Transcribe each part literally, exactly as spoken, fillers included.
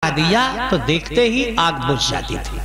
दिया तो देखते ही आग बुझ जाती थी।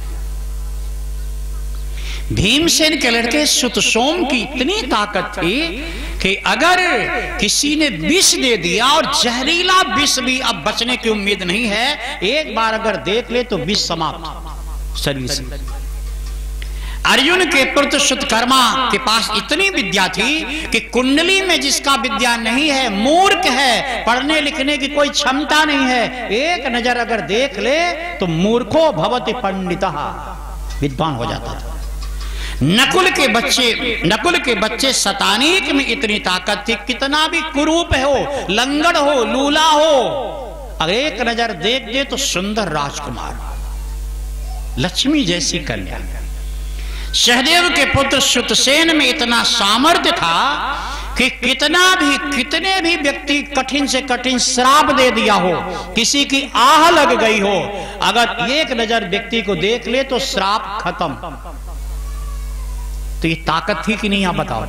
भीमसेन के लड़के सुतसोम की इतनी ताकत थी कि अगर किसी ने विष दे दिया, और जहरीला विष भी अब बचने की उम्मीद नहीं है, एक बार अगर देख ले तो विष समाप्त शरीर से। अर्जुन के पुत्र सुतकर्मा के पास इतनी विद्या थी कि कुंडली में जिसका विद्या नहीं है, मूर्ख है, पढ़ने लिखने की कोई क्षमता नहीं है, एक नजर अगर देख ले तो मूर्खो भवति पंडितः, विद्वान हो जाता था। नकुल के बच्चे नकुल के बच्चे शतानीक में इतनी ताकत थी, कितना भी कुरूप हो, लंगड़ हो, लूला हो, अगर एक नजर देख दे तो सुंदर राजकुमार, लक्ष्मी जैसी कन्या। सहदेव के पुत्र सुतसेन में इतना सामर्थ्य था कि कितना भी कितने भी व्यक्ति कठिन से कठिन श्राप दे दिया हो, किसी की आह लग गई हो, अगर एक नजर व्यक्ति को देख ले तो श्राप खत्म। तो ये ताकत थी कि नहीं, आप बताओ।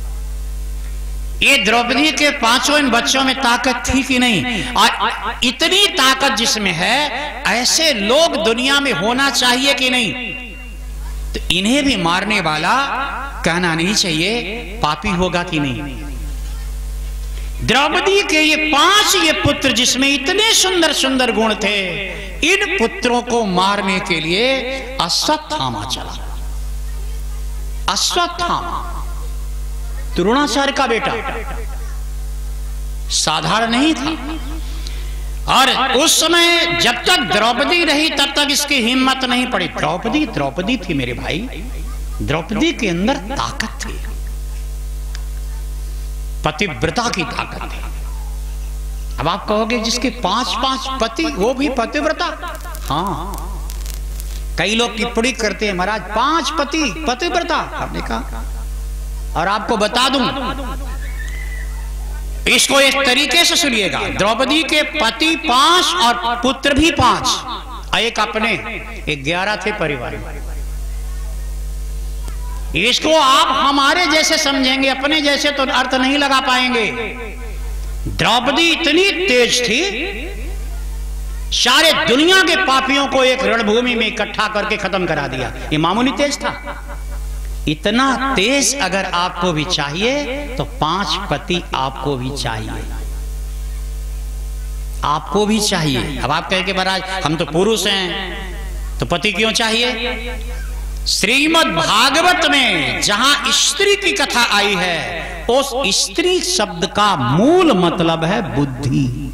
ये द्रौपदी के पांचों इन बच्चों में ताकत थी कि नहीं? और इतनी ताकत जिसमें है, ऐसे लोग दुनिया में होना चाहिए कि नहीं? तो इन्हें भी मारने वाला कहना नहीं चाहिए पापी होगा कि नहीं। द्रौपदी के ये पांच ये पुत्र जिसमें इतने सुंदर सुंदर गुण थे, इन पुत्रों को मारने के लिए अश्वत्थामा चला। अश्वत्थामा द्रोणाचार्य का बेटा, साधारण नहीं था। और उस समय जब तक द्रौपदी रही तब तक इसकी हिम्मत नहीं पड़ी। द्रौपदी द्रौपदी थी मेरे भाई, द्रौपदी के अंदर ताकत थी, पतिव्रता की ताकत थी। अब आप कहोगे जिसके पांच पांच पति वो भी पतिव्रता? हाँ, कई लोग टिप्पणी करते हैं महाराज पांच पति पतिव्रता, आपने कहा। और आपको बता दूं, इसको एक तरीके से सुनिएगा, द्रौपदी के पति पांच और पुत्र भी पांच, एक अपने, एक ग्यारह थे परिवार में। इसको आप हमारे जैसे समझेंगे, अपने जैसे तो अर्थ नहीं लगा पाएंगे। द्रौपदी इतनी तेज थी, सारे दुनिया के पापियों को एक रणभूमि में इकट्ठा करके खत्म करा दिया। ये मामूली तेज था। इतना तेज अगर आपको भी चाहिए तो पांच पति आपको भी चाहिए, आपको भी चाहिए। अब आप कहें कि महाराज हम तो पुरुष हैं तो पति क्यों चाहिए? श्रीमद् भागवत में जहां स्त्री की कथा आई है, उस स्त्री शब्द का मूल मतलब है बुद्धि।